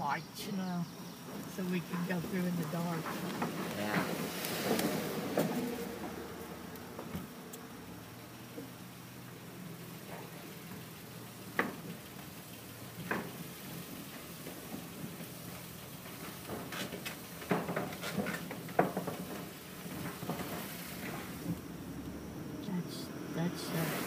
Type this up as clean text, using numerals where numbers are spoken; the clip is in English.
lights, you know, so we can go through in the dark. Yeah. That's